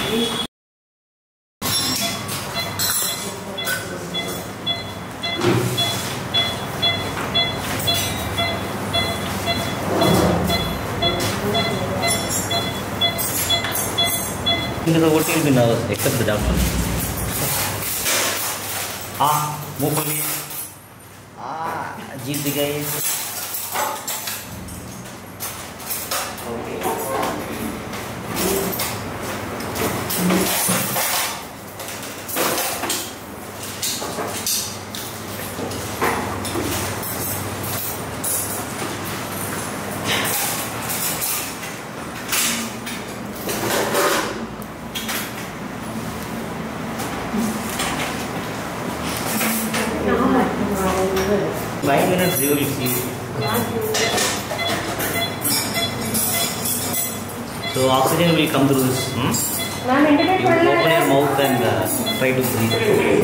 Into the OT will be nervous, except the doctor. Move for me. Jeep the guys. Okay. Five minutes you will see. So oxygen will come through this. You open your mouth and try to breathe.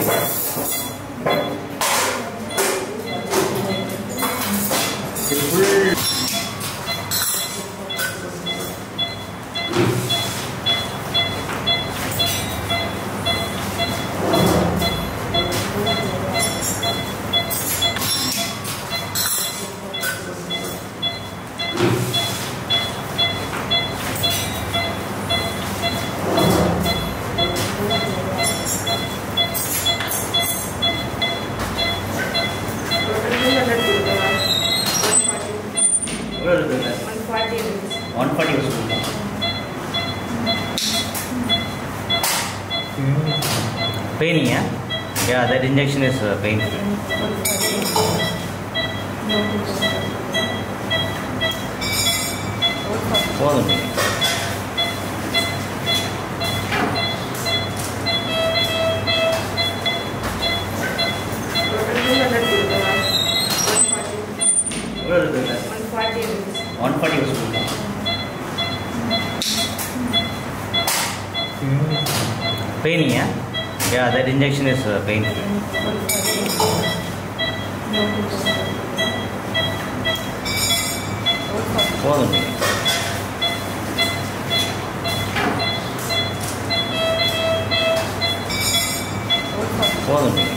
Pain, yeah? Yeah, that injection is painful. Follow me. Where is it? 140 was good. Pain, yeah? Yeah, that injection is painful. Follow me. Follow me.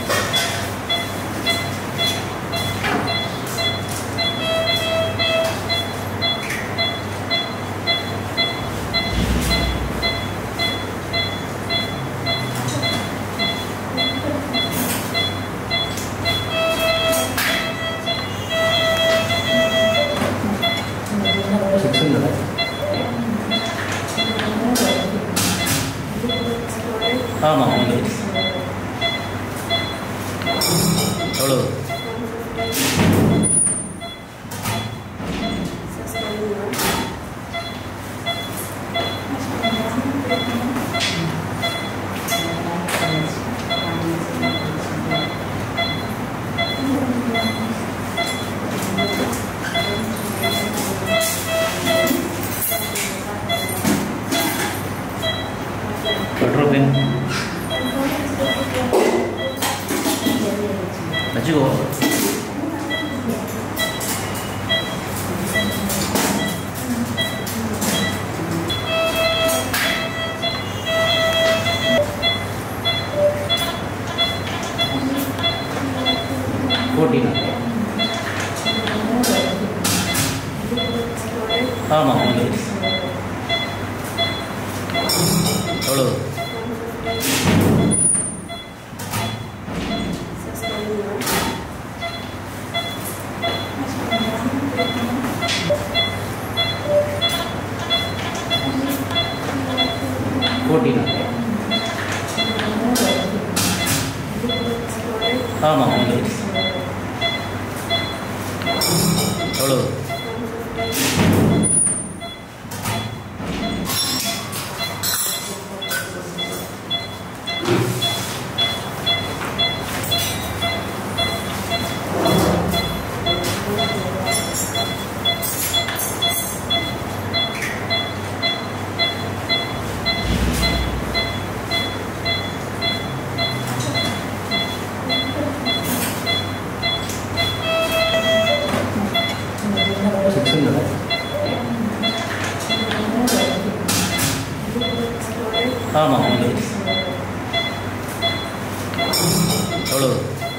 எவ்வளவு? வச்சுக்கோ. ஆமாம் எவ்வளவு? ஆமாம் எவ்வளவு? ஆமாம் எவ்வளோ?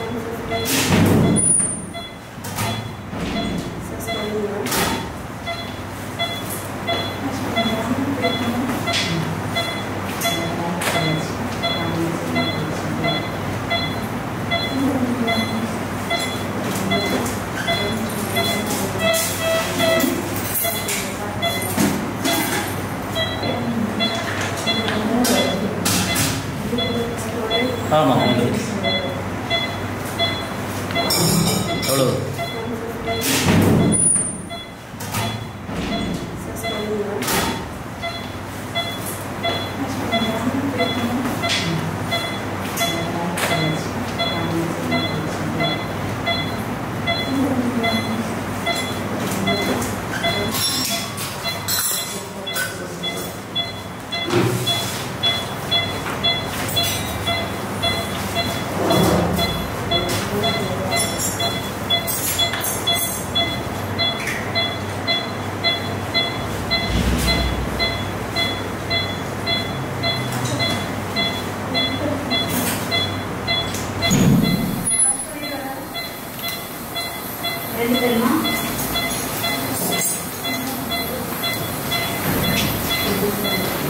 ஆமாம் எவ்வளோ? Ready,